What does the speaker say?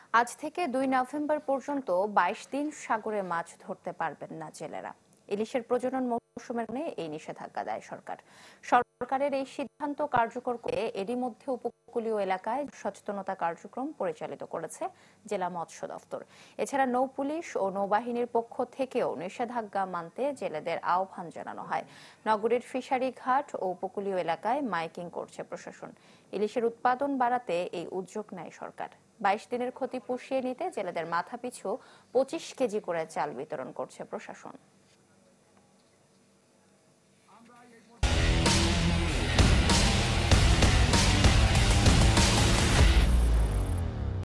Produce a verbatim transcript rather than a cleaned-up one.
আজ থেকে দুই নভেম্বর পর্যন্ত বাইশ দিন সাগরে মাছ ধরতে পারবেন না জেলেরা। ইলিশের প্রজনন মৌসুমের কারণে এই নিষেধাজ্ঞা দেয় সরকার। সরকারের এই সিদ্ধান্ত কার্যকর করে এরই মধ্যে উপকূলীয় এলাকায় সচেতনতা কার্যক্রম পরিচালিত করেছে জেলা মৎস্য দফতর। এছাড়া নৌ পুলিশ ও নৌবাহিনীর পক্ষ থেকেও নিষেধাজ্ঞা মানতে জেলেদের আহ্বান জানানো হয়। নগরীর ফিশারি ঘাট ও উপকূলীয় এলাকায় মাইকিং করছে প্রশাসন। ইলিশের উৎপাদন বাড়াতে এই উদ্যোগ নেয় সরকার। বাইশ দিনের ক্ষতি পুষিয়ে নিতে জেলেদের মাথাপিছু পঁচিশ কেজি করে চাল বিতরণ করছে প্রশাসন।